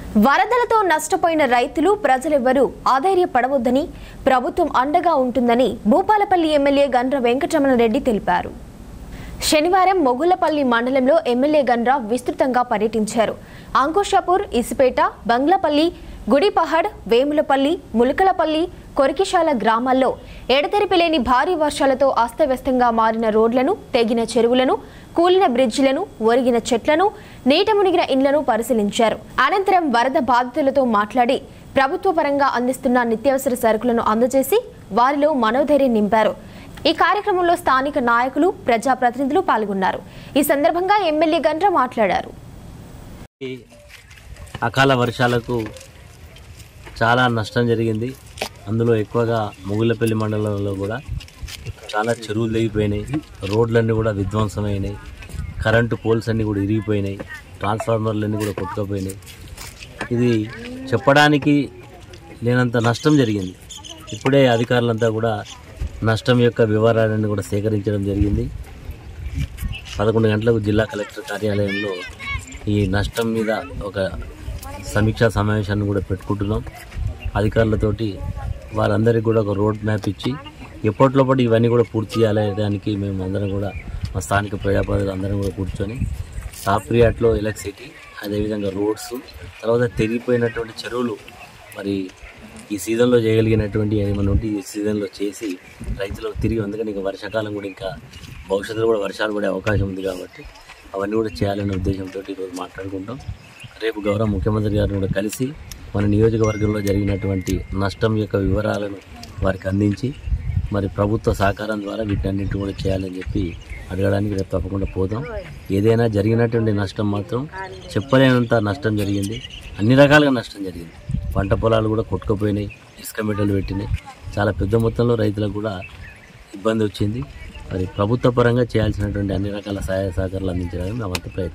వరదలతో నష్టపోయిన రైతులు ప్రజలెవ్వరూ ఆధైర్యపడవద్దని ప్రభుత్వం అండగా ఉంటుందని భూపాలపల్లి ఎమ్మెల్యే గండ్ర వెంకటరమణారెడ్డి తెలిపారు. శనివారం మొగుళ్లపల్లి మండలంలో ఎమ్మెల్యే గండ్ర విస్తృతంగా పర్యటించారు. అంకుషాపూర్, ఇసిపేట, బంగ్లాపల్లి, గుడిపహడ్, వేములపల్లి, ములకలపల్లి, కొరికిశాల గ్రామాల్లో ఎడతెరిపిలేని భారీ వర్షాలతో అస్తవ్యస్తంగా మారిన రోడ్లను, తెగిన చెరువులను, కూలిన బ్రిడ్జిలను, ఒరిగిన చెట్లను, నీట మునిగిన ఇండ్లను పరిశీలించారు. అనంతరం వరద బాధితులతో మాట్లాడి ప్రభుత్వ పరంగా అందిస్తున్న నిత్యావసర సరుకులను అందజేసి వారిలో మనోధైర్యం నింపారు. ఈ కార్యక్రమంలో స్థానిక నాయకులు, ప్రజాప్రతినిధులు పాల్గొన్నారు. ఈ సందర్భంగా ఎమ్మెల్యే గండ్ర మాట్లాడారు. అకాల వర్షాలకు చాలా నష్టం జరిగింది. అందులో ఎక్కువగా మొగుళ్లపల్లి మండలంలో కూడా చాలా చెరువులు తెగిపోయినాయి, రోడ్లన్నీ కూడా విధ్వంసమైనాయి, కరెంటు పోల్స్ అన్నీ కూడా ఇరిగిపోయినాయి, ట్రాన్స్ఫార్మర్లన్నీ కూడా కొట్టుకుపోయినాయి. ఇది చెప్పడానికి లేనంత నష్టం జరిగింది. ఇప్పుడే అధికారులంతా కూడా నష్టం యొక్క వివరాలను కూడా సేకరించడం జరిగింది. 11 గంటలకు జిల్లా కలెక్టర్ కార్యాలయంలో ఈ నష్టం మీద ఒక సమీక్షా సమావేశాన్ని కూడా పెట్టుకుంటున్నాం. అధికారులతోటి వారందరికీ కూడా ఒక రోడ్ మ్యాప్ ఇచ్చి ఎప్పటిలోపటి ఇవన్నీ కూడా పూర్తి చేయాలనేదానికి మేము అందరం కూడా మా స్థానిక ప్రజాప్రతినిధులు అందరం కూడా కూర్చొని సాప్రియాట్లో ఎలక్ట్రిసిటీ, అదేవిధంగా రోడ్స్, తర్వాత తెగిపోయినటువంటి చెరువులు మరి ఈ సీజన్లో చేయగలిగినటువంటి ఏమైనా ఉంటే ఈ సీజన్లో చేసి రైతులకు తిరిగి, అందుకని ఇంకా వర్షాకాలం కూడా ఇంకా భవిష్యత్తులో కూడా వర్షాలు పడే అవకాశం ఉంది కాబట్టి అవన్నీ కూడా చేయాలనే ఉద్దేశంతో ఈరోజు మాట్లాడుకుంటాం. రేపు గౌరవ ముఖ్యమంత్రి గారిని కూడా కలిసి మన నియోజకవర్గంలో జరిగినటువంటి నష్టం యొక్క వివరాలను వారికి అందించి మరి ప్రభుత్వ సహకారం ద్వారా వీటన్నింటినీ కూడా చేయాలని చెప్పి అడగడానికి రేపు తప్పకుండా పోతాం. ఏదైనా జరిగినటువంటి నష్టం మాత్రం చెప్పలేనంత నష్టం జరిగింది. అన్ని రకాలుగా నష్టం జరిగింది. పంట పొలాలు కూడా కొట్టుకుపోయినాయి, ఇసుక మెట్టలు పెట్టినాయి. చాలా పెద్ద మొత్తంలో రైతులకు కూడా ఇబ్బంది వచ్చింది. మరి ప్రభుత్వ పరంగా చేయాల్సినటువంటి అన్ని రకాల సహాయ సహకారాలు అందించడానికి మేమంతా ప్రయత్నం